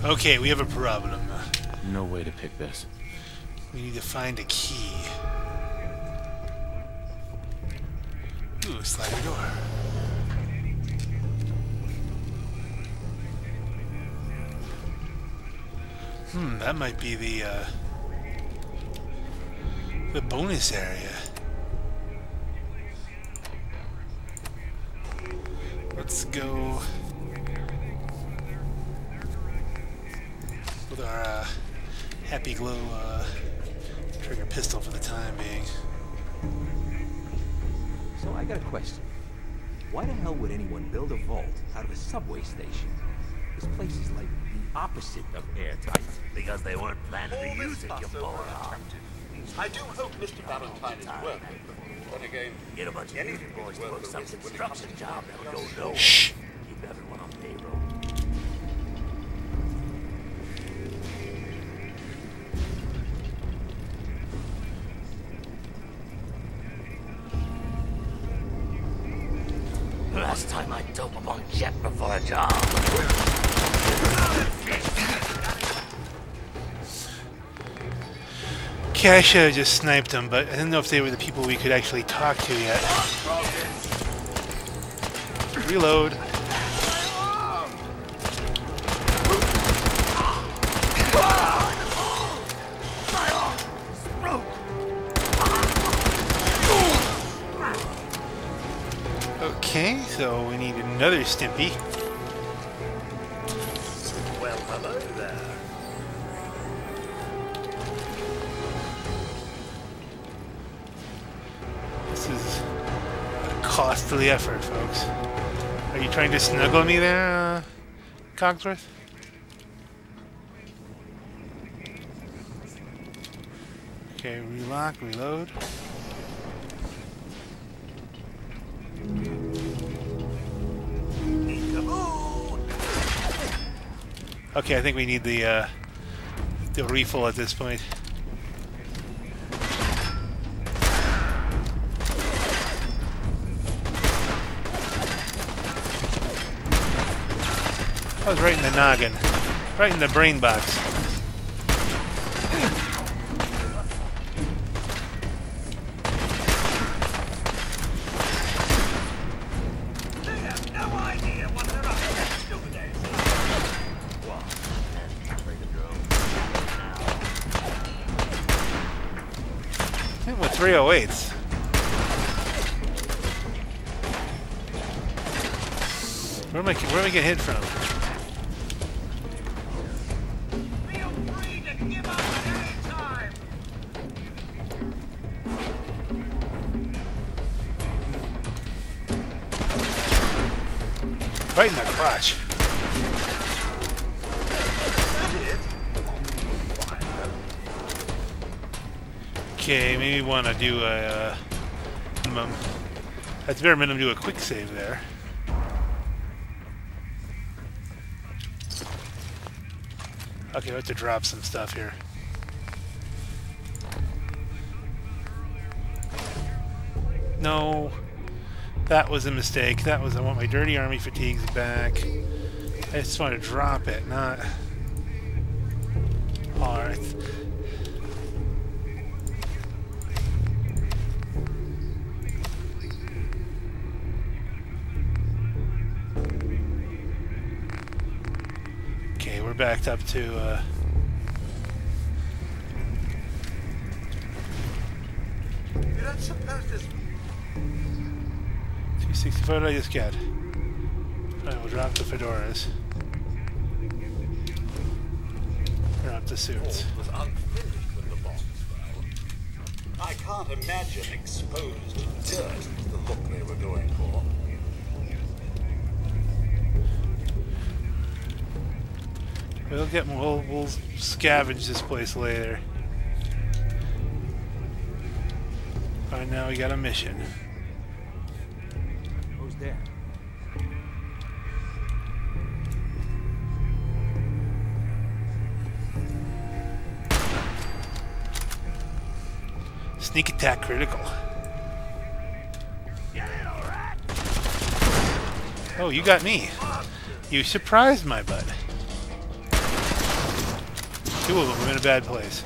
Okay, we have a problem. No way to pick this. We need to find a key. Ooh, sliding door. That might be the bonus area. Let's go with our Happy Glow trigger pistol for the time being. So I got a question. Why the hell would anyone build a vault out of a subway station? This place is like the opposite of airtight. Because they weren't planning to use it, you moron. I do hope Mr. Valentine is worth it. But again, Get a bunch of union boys to work some construction job that would go nowhere. Shh. Keep everyone on payroll. Last time I dope up on Jet before a job. Okay, I should have just sniped them, but I didn't know if they were the people we could actually talk to yet. Reload. Okay, so we need another Stimpy. Well, hello there. This is a costly effort, folks. Are you trying to snuggle me there, Cogsworth? Okay, relock, reload. Okay, I think we need the refill at this point. I was right in the noggin, right in the brain box. Hit with 308s. Where am I getting hit from? feel free to give up at any time. Right in the crotch. Okay, maybe we want to do a minimum. At the bare minimum, do a quick save there. Okay, we have to drop some stuff here. No, that was a mistake. That was, I want my dirty army fatigues back. I just want to drop it, not... Alright. Okay, we're backed up to, You don't suppose this 265, what did I just get? Fine, we'll drop the fedoras. Drop the suits. was unfinished when the bomb fell. I can't imagine exposed dirt was the look they were going for. We'll scavenge this place later. Alright, now we got a mission. Who's there? Sneak attack critical. Oh, you got me. You surprised my bud. Two of them. I'm in a bad place.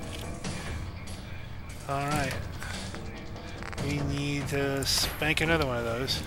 Alright. We need to spank another one of those.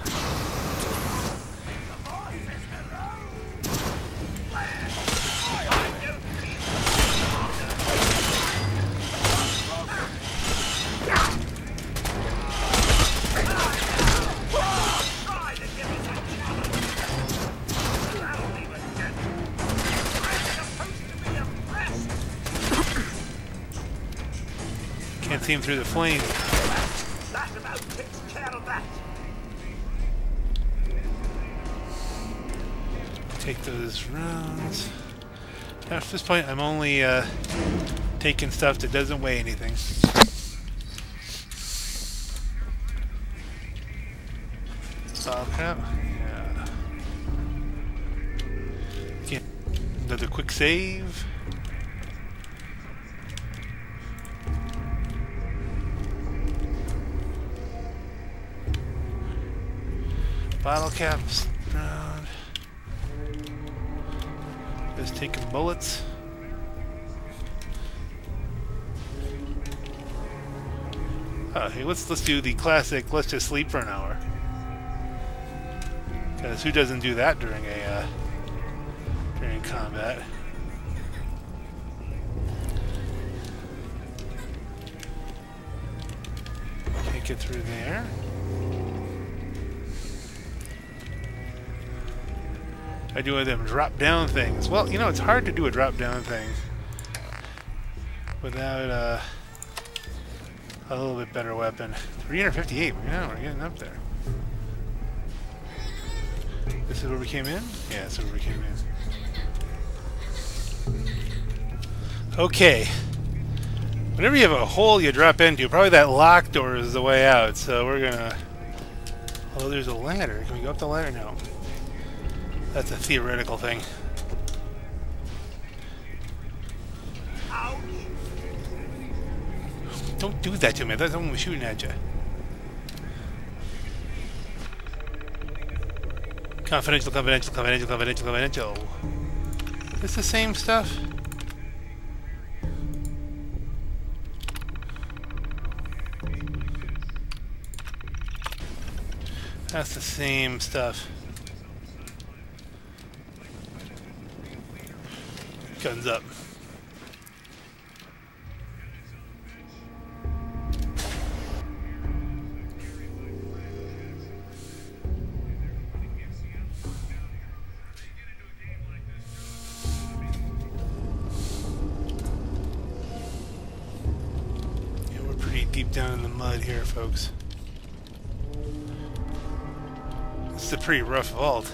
Can't see him through the flames. That about takes care of that. Take those rounds. Now, at this point, I'm only taking stuff that doesn't weigh anything. Bottle cap. Yeah. Okay. Another quick save. Bottle caps. Round. Just taking bullets. Hey, let's do the classic. Let's just sleep for an hour. Because who doesn't do that during combat? Can't get through there. I do one of them drop-down things. Well, you know, it's hard to do a drop-down thing without a little bit better weapon. 358. Yeah, we're getting up there. This is where we came in? Yeah, this is where we came in. Okay. Whenever you have a hole you drop into, probably that lock door is the way out. So we're gonna... Oh, there's a ladder. Can we go up the ladder? No. That's a theoretical thing. Ouch. Don't do that to me. That's someone was shooting at you. Confidential, confidential, confidential, confidential, confidential. Is this the same stuff? That's the same stuff. Guns up. Yeah, we're pretty deep down in the mud here, folks. This is a pretty rough vault.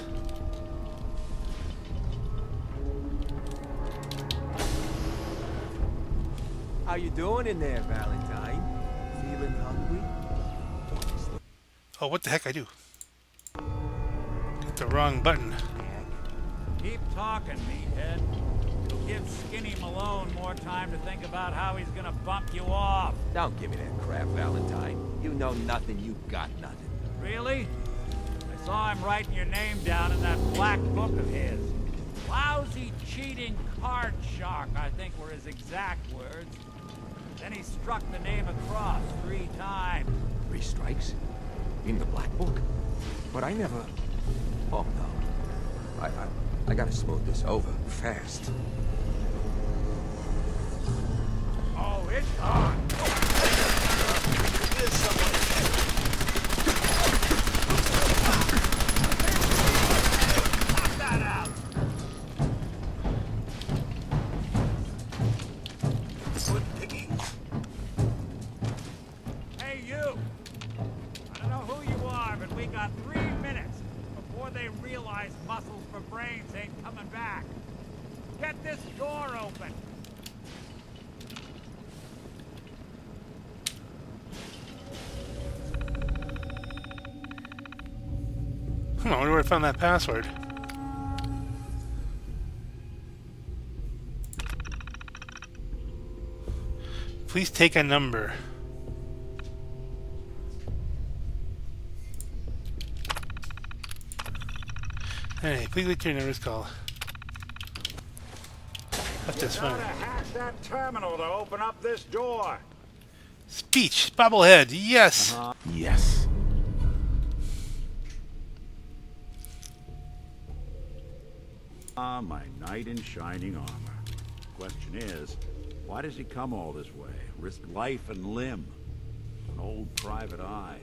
How you doing in there, Valentine? Feeling hungry? Oh, what the heck I do? Hit the wrong button. Keep talking, meathead. You'll give Skinny Malone more time to think about how he's gonna bump you off. Don't give me that crap, Valentine. You know nothing, you got nothing. Really? I saw him writing your name down in that black book of his. Lousy, cheating card shark, I think were his exact words. Then he struck the name across 3 times. 3 strikes? In the black book? But I never... Oh, no. I gotta smooth this over fast. Oh, it's on! There's someone ahead. Knock that out. Good pickings. Hey, you! I don't know who you are, but we got 3 minutes before they realize muscles for brains ain't coming back. Get this door open! I wonder where I found that password. Please take a number. Hey, please wait till your number's called. Left this phone. Hack that terminal to open up this door. Speech, bobblehead, yes. Yes. Ah, my knight in shining armor. Question is, why does he come all this way? Risk life and limb? An old private eye.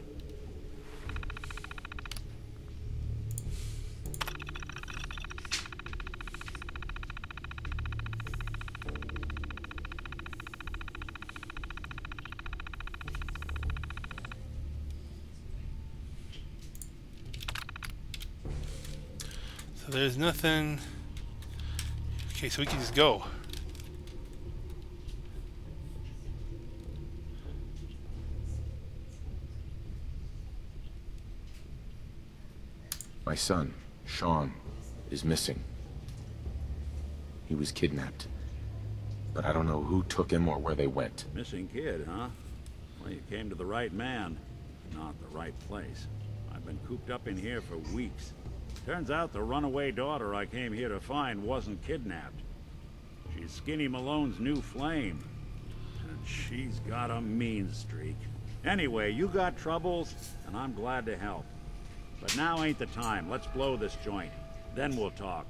So there's nothing. Okay, so we can just go. My son, Sean, is missing. He was kidnapped. But I don't know who took him or where they went. Missing kid, huh? Well, you came to the right man, not the right place. I've been cooped up in here for weeks. Turns out the runaway daughter I came here to find wasn't kidnapped. She's Skinny Malone's new flame. And she's got a mean streak. Anyway, you got troubles, and I'm glad to help. But now ain't the time. Let's blow this joint. Then we'll talk.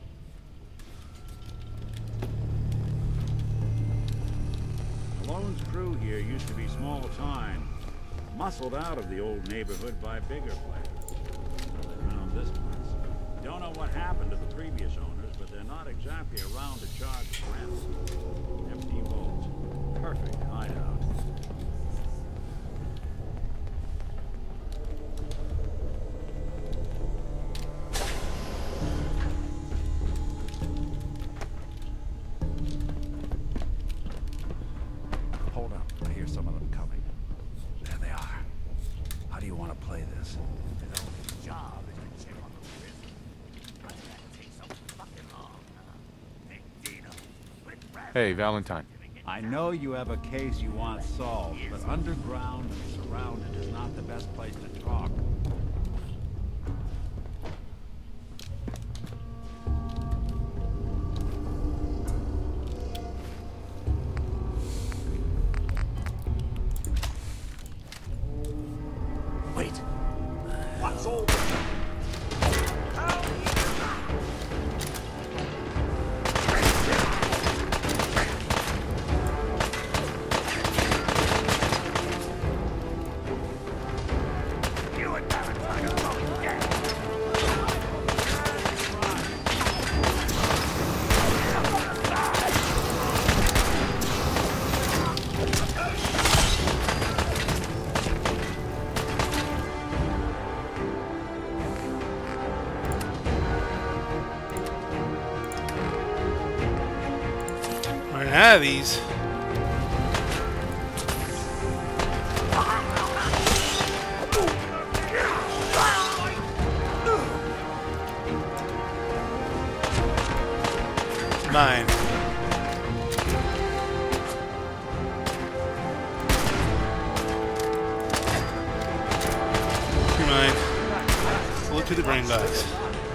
Malone's crew here used to be small time. Muscled out of the old neighborhood by bigger players. They found this place. Don't know what happened to the previous owners, but they're not exactly around to charge rent. Empty vault. Perfect hideout. Hold up. I hear some of them coming. There they are. How do you want to play this? His only job is to check on the prison. Why did that take so fucking long, huh? Hey, Dino, quit rapping. Hey, Valentine. I know you have a case you want solved, but underground and surrounded is not the best place to talk. Wait. What's all you and Valentine are both dead. Running out of these. Mine. You're mine. Look to the brain box.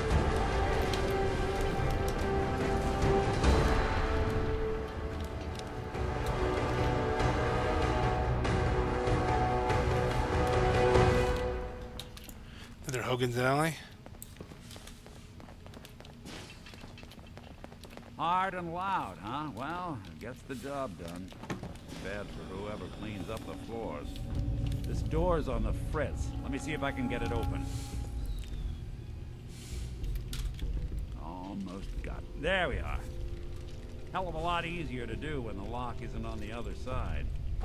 Another Hogan's Alley. Hard and loud, huh? Well, it gets the job done. Bad for whoever cleans up the floors. This door's on the fritz. Let me see if I can get it open. Almost got it. There we are. Hell of a lot easier to do when the lock isn't on the other side.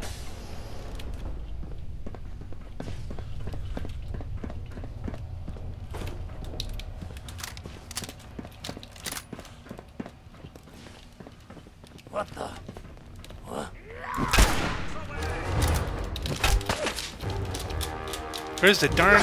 What the? What? Where's the darn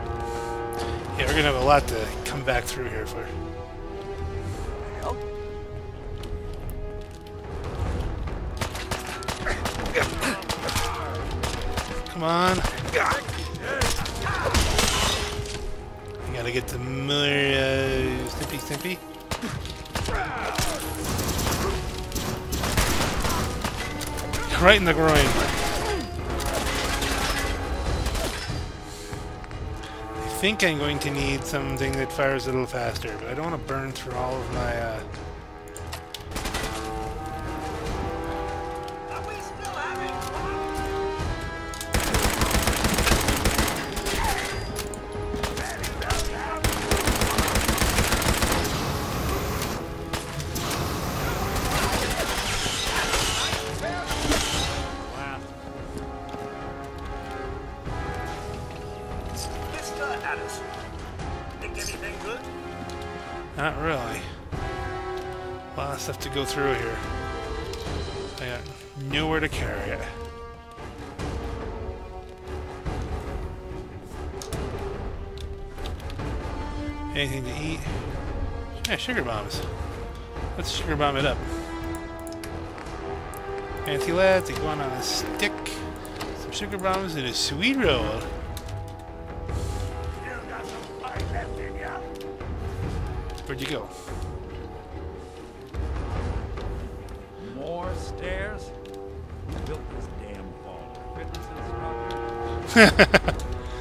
Yeah, we're gonna have a lot to come back through here for. Hell? Come on. You gotta get the more Stimpy. Right in the groin. I think I'm going to need something that fires a little faster, but I don't want to burn through all of my Are we still having fun? Mr. Addison, think anything good? Not really. A lot of stuff to go through here. I got nowhere to carry it. Anything to eat? Yeah, sugar bombs. Let's sugar bomb it up. Fancy lads, they go on a stick. Some sugar bombs and a sweet roll. Still got some fight left in ya. Where'd you go? More stairs? Who built this damn vault? Fitness instructor?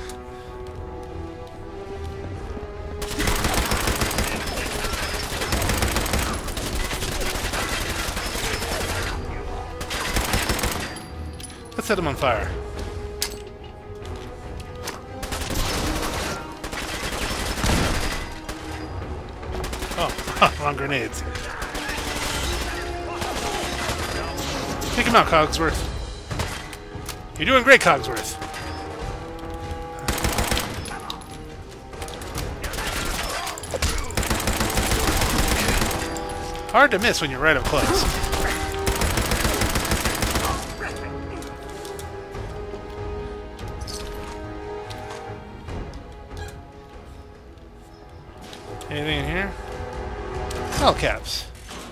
Let's set him on fire. Oh, wrong grenades. Take him out, Cogsworth. You're doing great, Cogsworth. Hard to miss when you're right up close. Anything in here? All caps.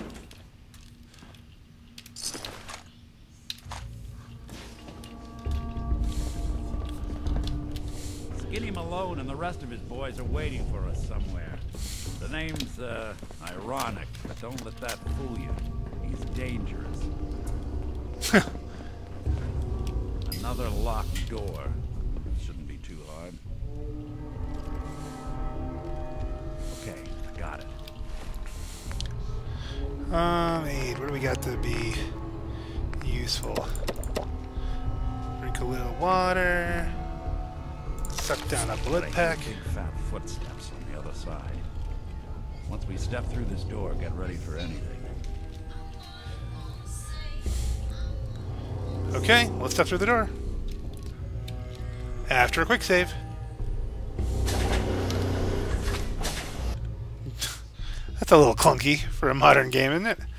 Skinny Malone and the rest of his boys are waiting for us somewhere. The name's, ironic, but don't let that fool you. He's dangerous. Another locked door. Shouldn't be too hard. Okay, I got it. Aid, what do we got to be useful? Drink a little water. Suck down a blood Like pack. Big fat footsteps on the other side. Once we step through this door, get ready for anything. Okay, let's step through the door. After a quick save. That's a little clunky for a modern game, isn't it?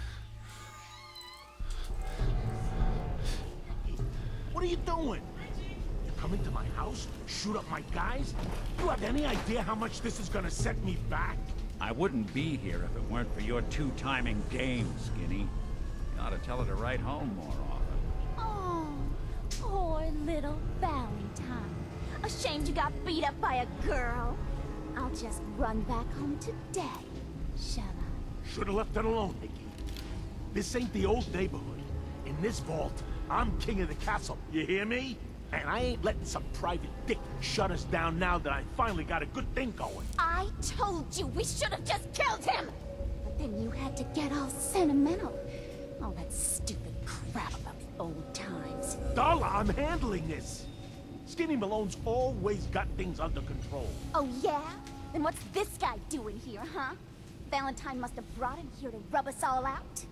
What are you doing? You come into my house, shoot up my guys? You have any idea how much this is gonna set me back? I wouldn't be here if it weren't for your two-timing dame, Skinny. You ought to tell her to write home more often. Oh, poor little Valentine. Ashamed you got beat up by a girl. I'll just run back home today, shall I? Should've left it alone, Nikki. This ain't the old neighborhood. In this vault, I'm king of the castle. You hear me? And I ain't letting some private dick shut us down now that I finally got a good thing going. I told you we should have just killed him! But then you had to get all sentimental. All that stupid crap about the old times. Darla, I'm handling this. Skinny Malone's always got things under control. Oh yeah? Then what's this guy doing here, huh? Valentine must have brought him here to rub us all out.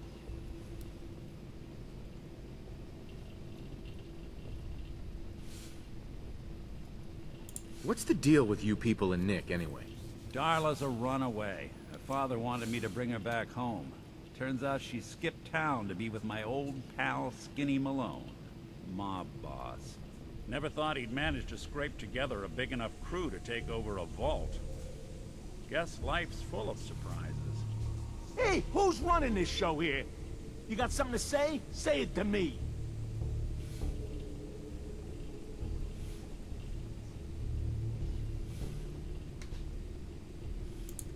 What's the deal with you people and Nick, anyway? Darla's a runaway. Her father wanted me to bring her back home. Turns out she skipped town to be with my old pal Skinny Malone, mob boss. Never thought he'd manage to scrape together a big enough crew to take over a vault. Guess life's full of surprises. Hey, who's running this show here? You got something to say? Say it to me.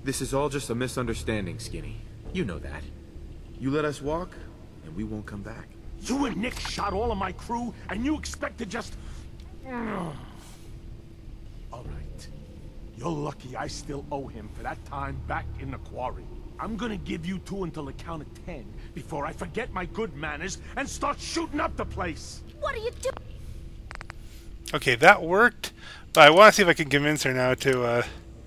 This is all just a misunderstanding, Skinny. You know that. You let us walk, and we won't come back. You and Nick shot all of my crew, and you expect to just... All right. You're lucky I still owe him for that time back in the quarry. I'm gonna give you two until the count of 10 before I forget my good manners and start shooting up the place. What are you doing? Okay, that worked, but I want to see if I can convince her now to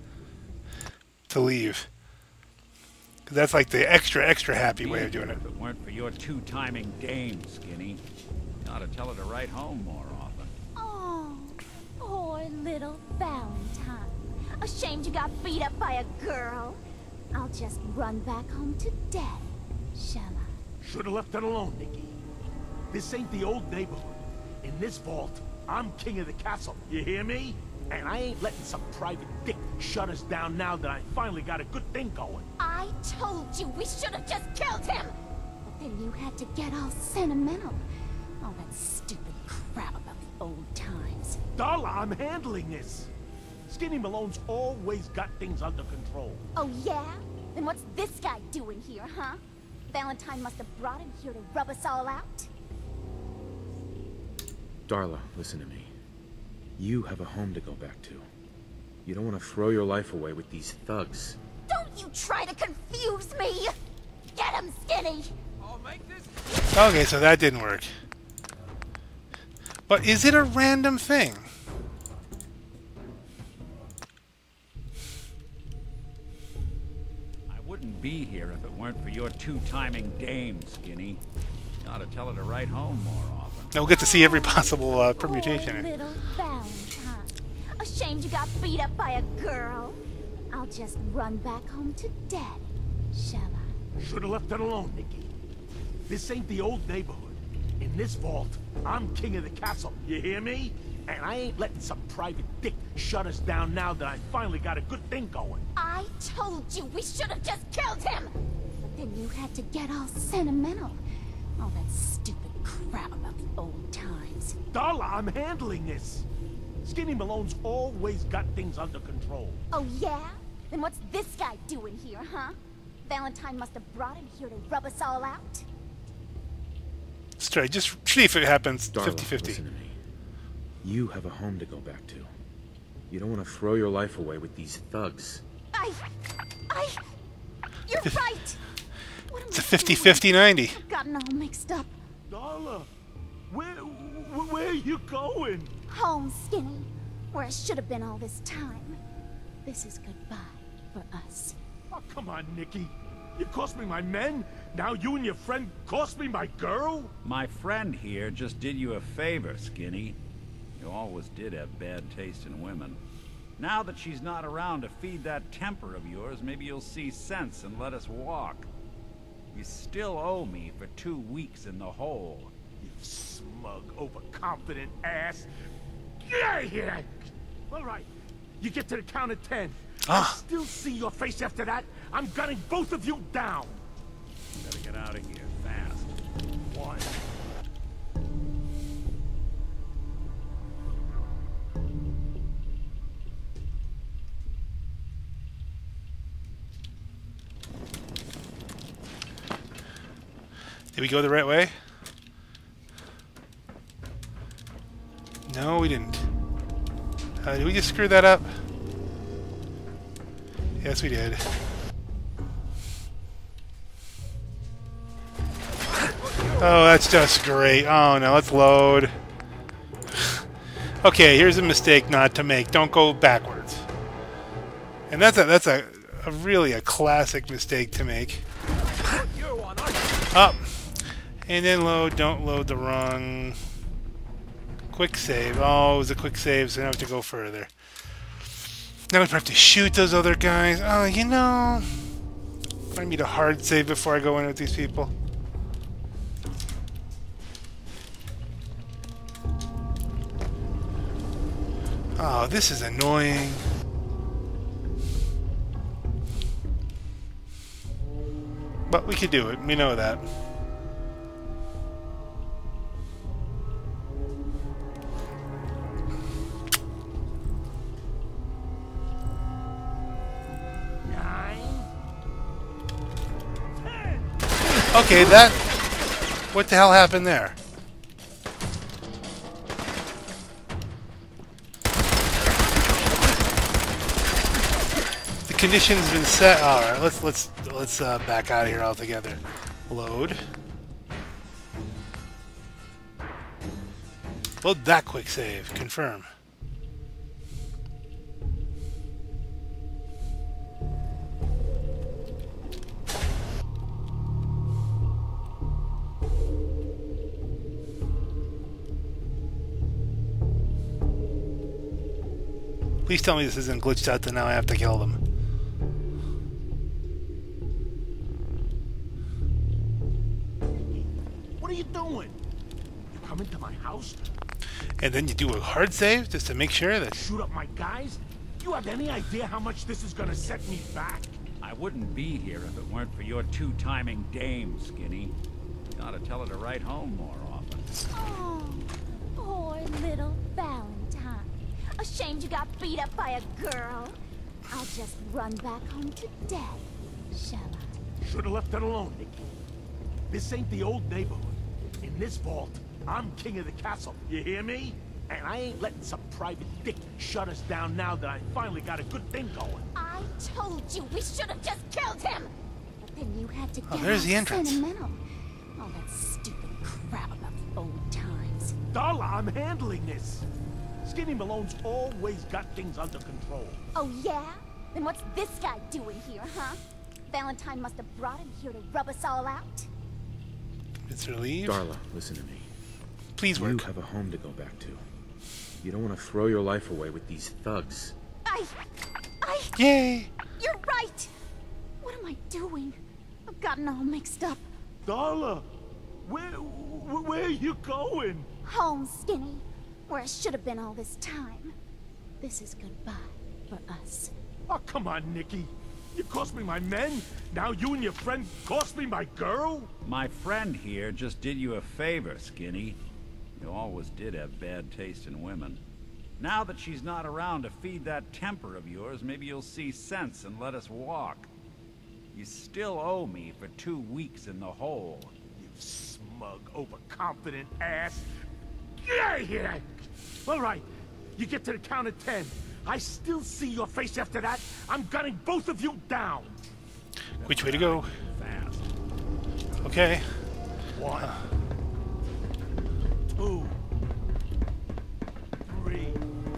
leave. Because that's like the extra happy way of doing it. If it weren't for your two-timing dame, Skinny, you ought to tell her to write home more often. Oh, poor little Valentine. Ashamed you got beat up by a girl? I'll just run back home to Daddy, shall I? Should've left it alone, Nicky. This ain't the old neighborhood. In this vault, I'm king of the castle. You hear me? And I ain't letting some private dick shut us down now that I finally got a good thing going. I told you we should have just killed him! But then you had to get all sentimental. All that stupid crap about the old times. Darla, I'm handling this. Skinny Malone's always got things under control. Oh yeah? Then what's this guy doing here, huh? Valentine must have brought him here to rub us all out? Darla, listen to me. You have a home to go back to. You don't want to throw your life away with these thugs. Don't you try to confuse me! Get him, Skinny! I'll make this. Okay, so that didn't work. But is it a random thing? I wouldn't be here if it weren't for your two-timing dame, Skinny. You ought to tell her to write home more often. Now we'll get to see every possible permutation. Poor little Valentine. Ashamed you got beat up by a girl? I'll just run back home to Daddy, shall I? Should've left it alone, Nicky. This ain't the old neighborhood. In this vault, I'm king of the castle. You hear me? And I ain't letting some private dick shut us down now that I finally got a good thing going. I told you we should have just killed him! But then you had to get all sentimental. All that stupid crap about the old times. Darla, I'm handling this. Skinny Malone's always got things under control. Oh yeah? Then what's this guy doing here, huh? Valentine must have brought him here to rub us all out? Straight, just see if it happens Darla, 50-50. listen to me. You have a home to go back to. You don't want to throw your life away with these thugs. You're right! What am It's a I doing? 50-50-90. I've gotten all mixed up. Darla, where are you going? Home, Skinny. Where I should have been all this time. This is goodbye for us. Oh, come on, Nicky. You cost me my men. Now you and your friend cost me my girl? My friend here just did you a favor, Skinny. You always did have bad taste in women. Now that she's not around to feed that temper of yours, maybe you'll see sense and let us walk. You still owe me for 2 weeks in the hole. You smug, overconfident ass. Get out of here! All right, you get to the count of 10. I still see your face after that. I'm gunning both of you down. Better get out of here fast. 1. Did we go the right way? No, we didn't. Did we just screw that up? Yes, we did. Oh, that's just great. Oh no, let's load. Okay, here's a mistake not to make. Don't go backwards. And that's a really a classic mistake to make. Up. And then load. Don't load the wrong quick save. Oh, it was a quick save, so I don't have to go further. Now we have to shoot those other guys. Oh, you know, I need a hard save before I go in with these people. Oh, this is annoying. But we could do it. We know that. Okay, that... What the hell happened there? The condition's been set. All right, let's back out of here altogether. Load. Load that quick save. Confirm. Please tell me this isn't glitched out to now I have to kill them. What are you doing? You come into my house? And then you do a hard save just to make sure that... Shoot up my guys? You have any idea how much this is gonna set me back? I wouldn't be here if it weren't for your two-timing dame, Skinny. You ought to tell her to write home more often. Oh, poor little Valentine. Ashamed you got beat up by a girl. I'll just run back home today, shall I? Should've left it alone, Nikki. This ain't the old neighborhood. In this vault, I'm king of the castle. You hear me? And I ain't letting some private dick shut us down now that I finally got a good thing going. I told you we should have just killed him! But then you had to get there's all the entrance. sentimental. All that stupid crap about the old times. Darla, I'm handling this. Skinny Malone's always got things under control. Oh yeah? Then what's this guy doing here, huh? Valentine must have brought him here to rub us all out. It's relieved. Darla, listen to me. Please work. You have a home to go back to. You don't want to throw your life away with these thugs. Yay! You're right! What am I doing? I've gotten all mixed up. Darla, where are you going? Home, Skinny. Where I should have been all this time. This is goodbye for us. Oh, come on, Nikki. You cost me my men. Now you and your friend cost me my girl? My friend here just did you a favor, Skinny. You always did have bad taste in women. Now that she's not around to feed that temper of yours, maybe you'll see sense and let us walk. You still owe me for 2 weeks in the hole. You smug, overconfident ass. Get out of here! All right, you get to the count of 10. I still see your face after that. I'm gunning both of you down. Which way to go? Fast. Okay. 1, 2, 3.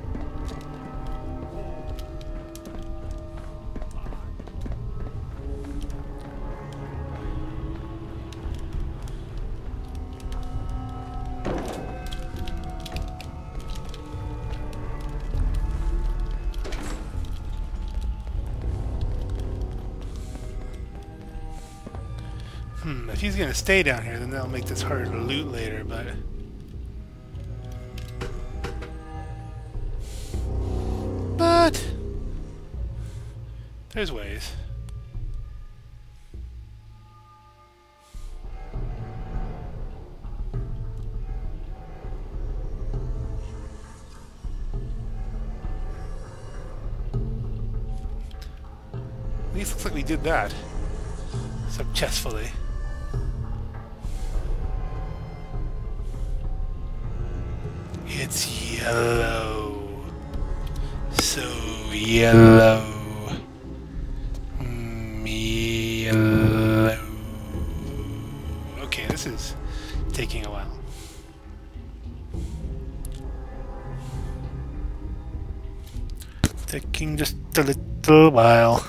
If he's gonna stay down here, then that'll make this harder to loot later, but... there's ways. At least looks like we did that successfully. It's yellow. So yellow. Yellow. Okay, this is taking a while. Taking just a little while.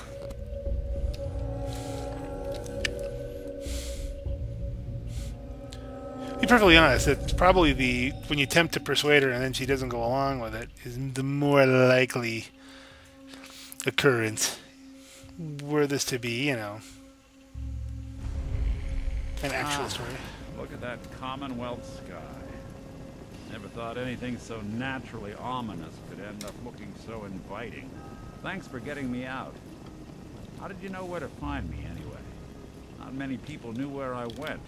To be perfectly honest, it's probably the when you attempt to persuade her and then she doesn't go along with it is the more likely occurrence. Were this to be, you know, an actual story. Look at that Commonwealth sky. Never thought anything so naturally ominous could end up looking so inviting. Thanks for getting me out. How did you know where to find me, anyway? Not many people knew where I went.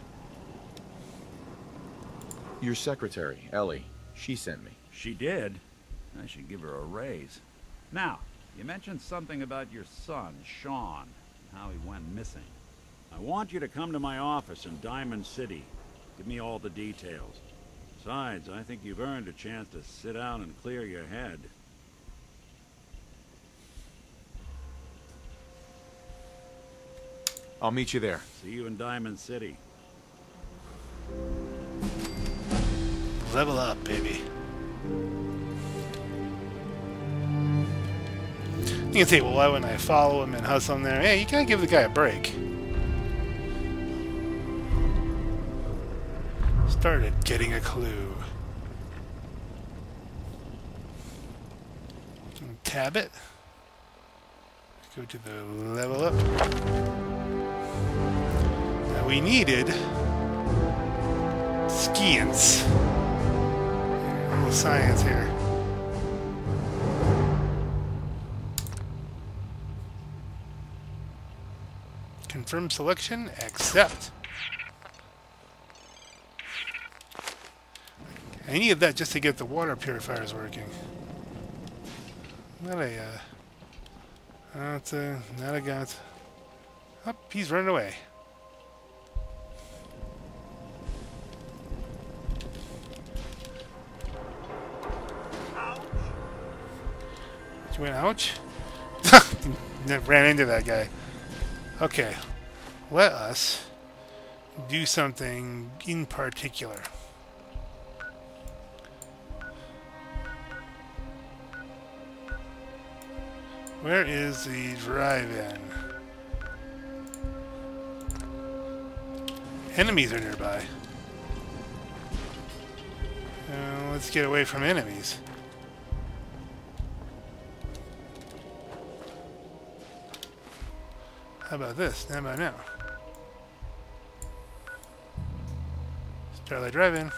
Your secretary, Ellie, she sent me. She did? I should give her a raise. Now, you mentioned something about your son, Sean, and how he went missing. I want you to come to my office in Diamond City. Give me all the details. Besides, I think you've earned a chance to sit down and clear your head. I'll meet you there. See you in Diamond City. Level up, baby. You can say, well, why wouldn't I follow him and hustle him there? Hey, you gotta give the guy a break. Started getting a clue. Tab it. Go to the level up. Now we needed skiance. A little science here. Confirm selection. Accept. I needed that just to get the water purifiers working. Not a, not a gun. Oh, he's running away. You went ouch? Ran into that guy. Okay, let us do something in particular. Where is the drive-in? Enemies are nearby. Let's get away from enemies. How about this? How about now? Starlight Drive-In.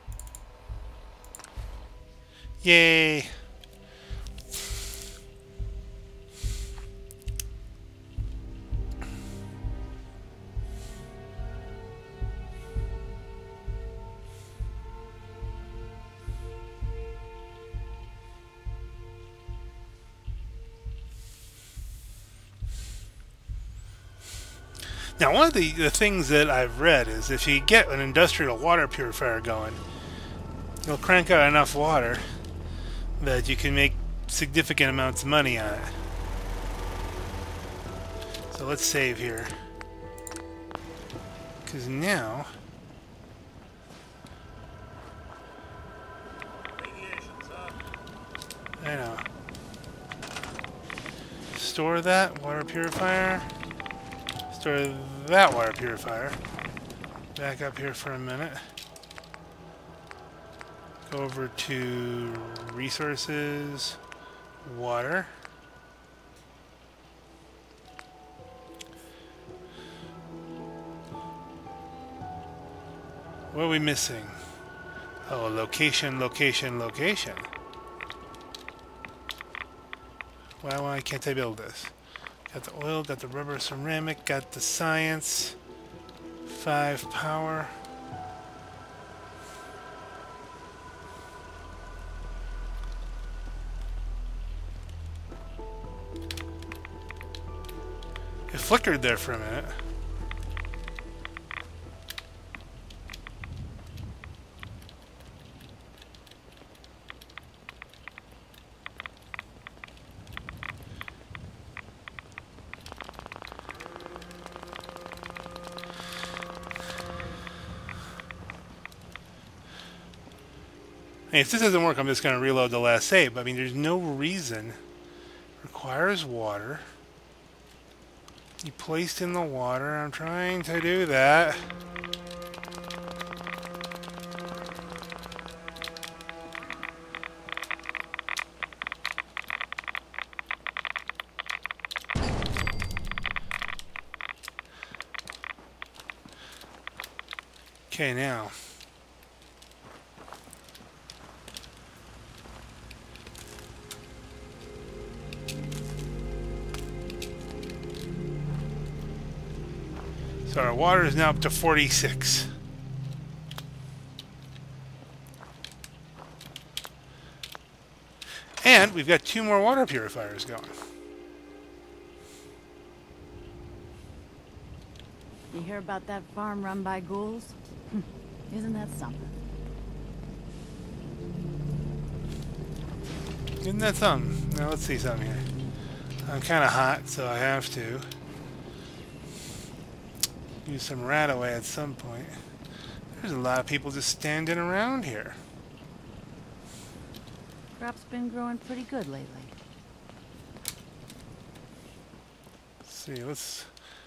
Yay! Now, one of the things that I've read is if you get an industrial water purifier going, you'll crank out enough water that you can make significant amounts of money on it. So let's save here. Because now... I know. Store that water purifier. Store that water purifier. Back up here for a minute. Go over to resources, water. What are we missing? Oh, location, location, location. Why can't I build this? Got the oil, got the rubber ceramic, got the science. 5 power. It flickered there for a minute. Hey, if this doesn't work, I'm just going to reload the last save. I mean, there's no reason. Requires water. You placed in the water. I'm trying to do that. Okay, now. So our water is now up to 46. And we've got 2 more water purifiers going. hear about that farm run by ghouls? Isn't that something? Isn't that something? Now let's see something here. I'm kind of hot, so I have to use some rat away at some point. There's a lot of people just standing around here. Crop's been growing pretty good lately. Let's see, let's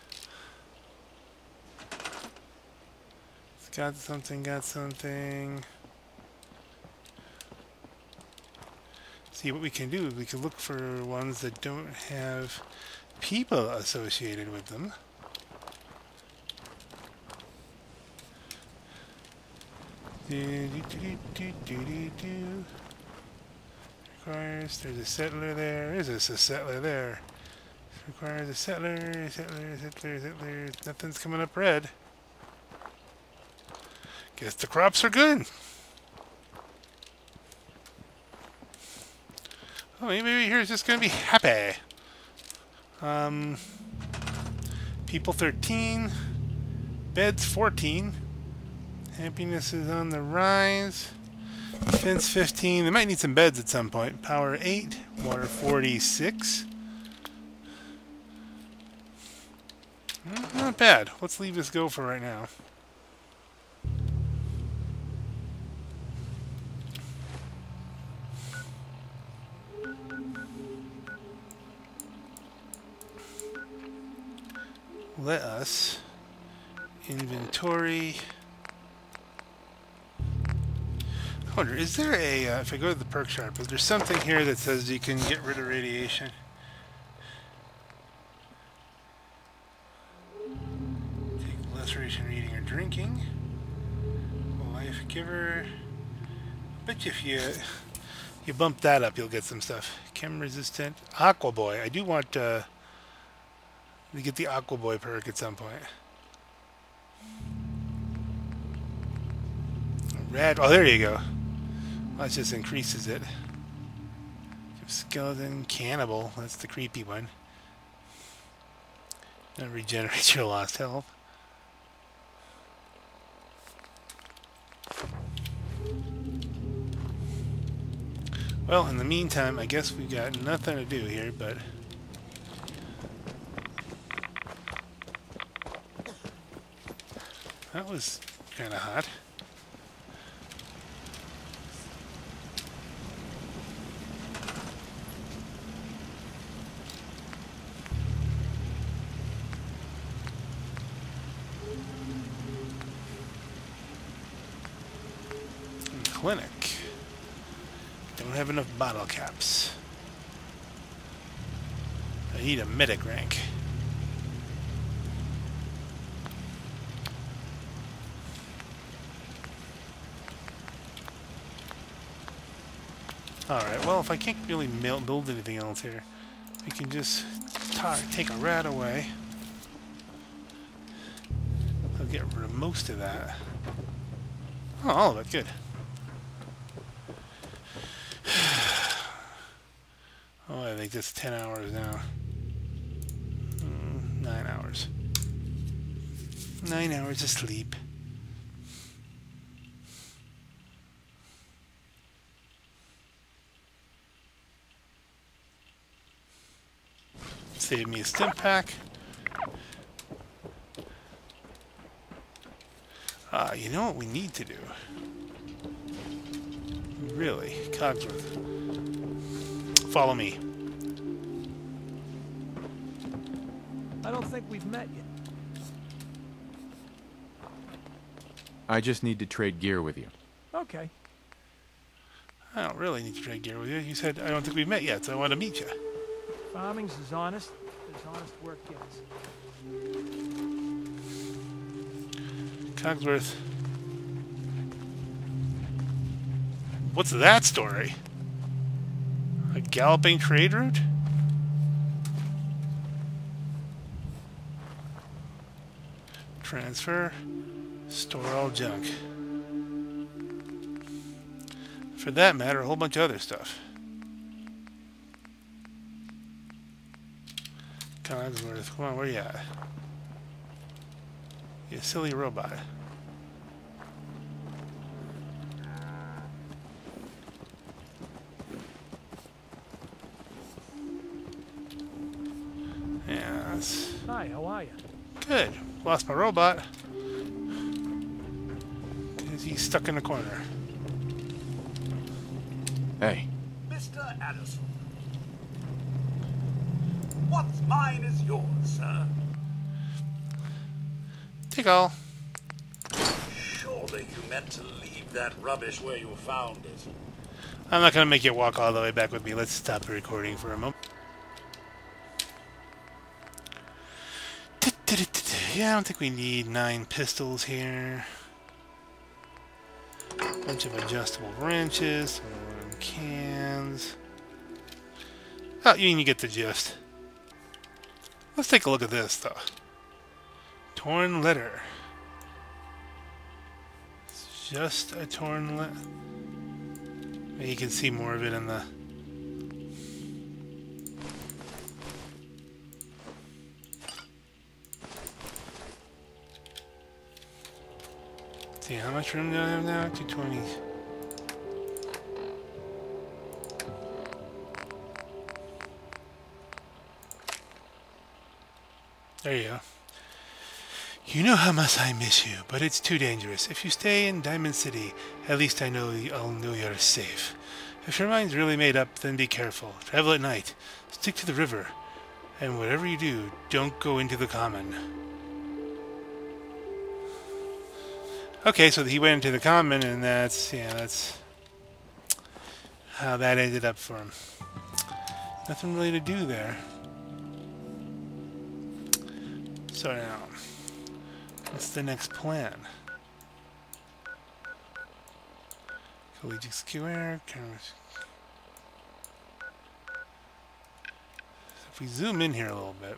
got something. See, what we can do is we can look for ones that don't have people associated with them. Requires, there's a settler there. Is this a settler there? Requires a settler. Nothing's coming up red. Guess the crops are good. Oh, maybe here is just gonna be happy. People 13, beds 14. Happiness is on the rise. Defense 15. They might need some beds at some point. Power 8, water 46. Not bad. Let's leave this go for right now. Let us inventory. I wonder, is there a, if I go to the perk chart, is there something here that says you can get rid of radiation? Take less radiation reading or drinking. Life giver. Bet you if you bump that up, you'll get some stuff. Chem resistant. Aqua Boy. I do want to get the Aqua Boy perk at some point. Red. Oh, there you go. That just increases it. Skeleton Cannibal. That's the creepy one. That regenerates your lost health. Well, in the meantime, I guess we've got nothing to do here, but that was kind of hot. Clinic. Don't have enough bottle caps. I need a medic rank. Alright, well, if I can't really build anything else here, we can just take a rat away. I'll get rid of most of that. Oh, all of it, good. Oh, I think that's 10 hours now. 9 hours. 9 hours of sleep. Save me a stim pack. You know what we need to do? Really, Cogsworth. Follow me. I don't think we've met yet. I just need to trade gear with you. Okay. I don't really need to trade gear with you. You said I don't think we've met yet, so I want to meet you. Farming's as honest as honest work gets. Cogsworth. What's that story? A galloping trade route? Transfer. Store all junk. For that matter, a whole bunch of other stuff. Cogsworth, come on, where you at? You silly robot. Yeah, that's Hi, how are you? good. Lost my robot. He's stuck in the corner. Hey, Mr. Addison. What's mine is yours, sir. Take all. Surely you meant to leave that rubbish where you found it. I'm not going to make you walk all the way back with me. Let's stop the recording for a moment. Yeah, I don't think we need 9 pistols here. Bunch of adjustable wrenches, some aluminum cans. Oh, you get the gist. Let's take a look at this, though. Torn letter. It's just a torn letter. Maybe you can see more of it in the... See, how much room do I have now? 220. There you go. You know how much I miss you, but it's too dangerous. If you stay in Diamond City, at least I'll know you're safe. If your mind's really made up, then be careful. Travel at night. Stick to the river. And whatever you do, don't go into the common. Okay, so he went into the common, and that's how that ended up for him. Nothing really to do there. So now, what's the next plan? Collegiate Square. If we zoom in here a little bit.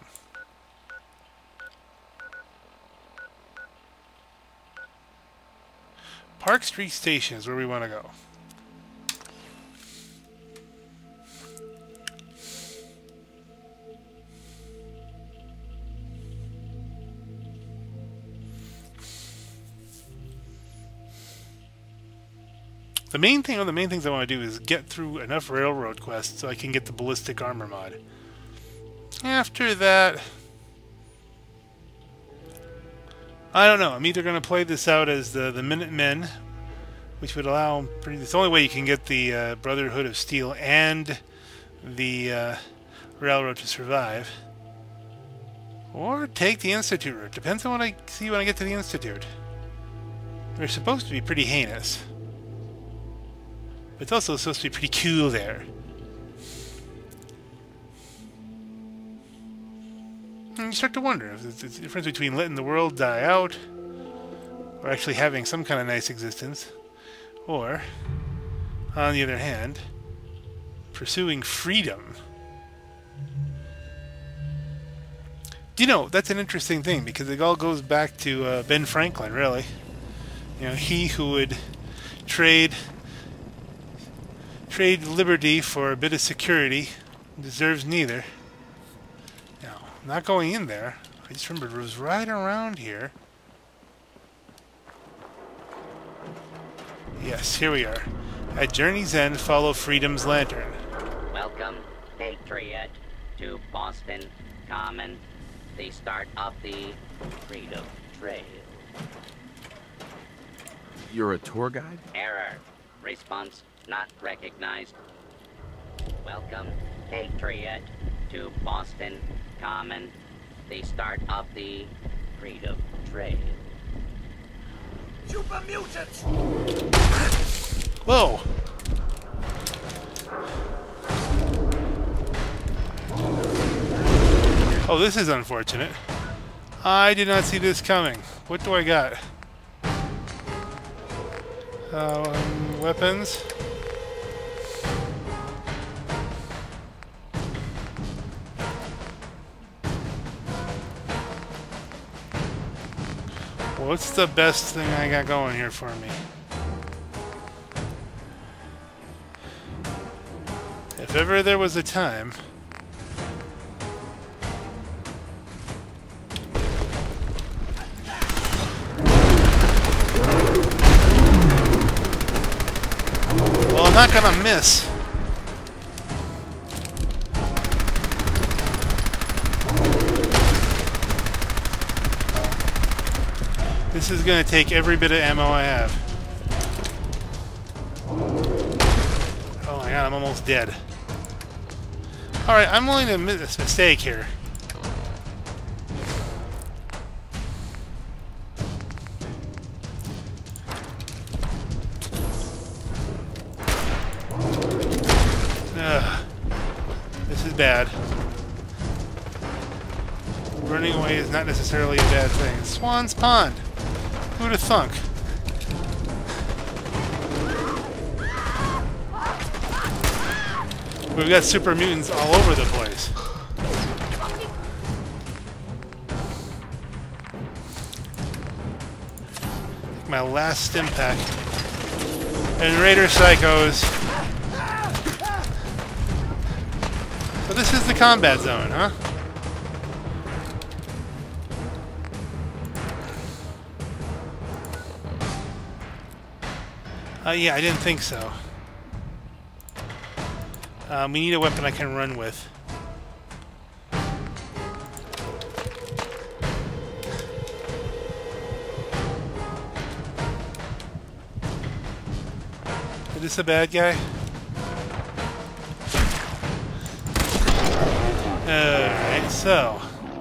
Park Street Station is where we want to go. The main thing, one of the main things I want to do is get through enough railroad quests so I can get the ballistic armor mod. After that, I don't know. I'm either going to play this out as the Minutemen, which would allow... It's the only way you can get the Brotherhood of Steel and the railroad to survive. Or take the Institute route. Depends on what I see when I get to the Institute. They're supposed to be pretty heinous. But it's also supposed to be pretty cool there. And you start to wonder if there's a difference between letting the world die out, or actually having some kind of nice existence, or, on the other hand, pursuing freedom. You know, that's an interesting thing, because it all goes back to Ben Franklin, really. You know, he who would trade liberty for a bit of security deserves neither. Now, I'm not going in there. I just remembered it was right around here. Yes, here we are. At Journey's End, follow Freedom's lantern. Welcome, Patriot, to Boston Common, the start of the Freedom Trail. you're a tour guide? Error. Response not recognized. Welcome, Patriot, to Boston Common, the start of the Freedom Trail. Super mutants! Whoa! Oh, this is unfortunate. I did not see this coming. What do I got? Weapons. What's the best thing I got going here for me? If ever there was a time... Well, I'm not gonna miss. This is gonna take every bit of ammo I have. Oh my god, I'm almost dead. Alright, I'm willing to admit this mistake here. Ugh. This is bad. Running away is not necessarily a bad thing. Swan's Pond! Who'd have thunk? We've got super mutants all over the place. My last stim pack. And Raider Psychos. So this is the combat zone, huh? Yeah, I didn't think so. We need a weapon I can run with. Is this a bad guy? Alright, so...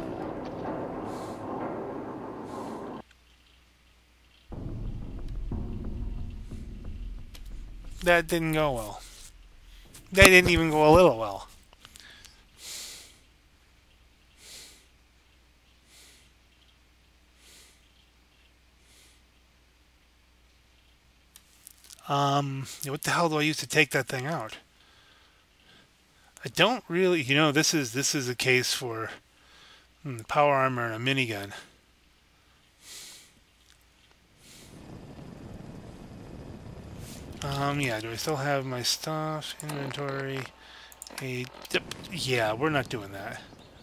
that didn't go well. That didn't even go a little well. What the hell do I use to take that thing out? I don't really, you know, this is a case for power armor and a minigun. Yeah, do I still have my stuff? Inventory. Yeah, we're not doing that.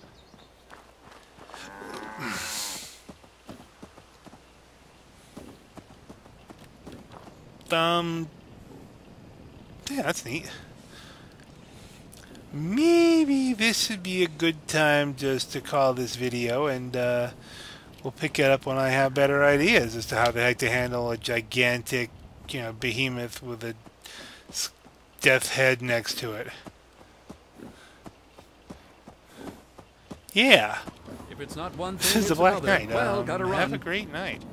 Yeah, that's neat. Maybe this would be a good time just to call this video, and we'll pick it up when I have better ideas as to how the heck to handle a gigantic, you know, behemoth with a death head next to it. Yeah. If it's not one This thing, is the it's Black another. Knight. Well, gotta run. Have a great night.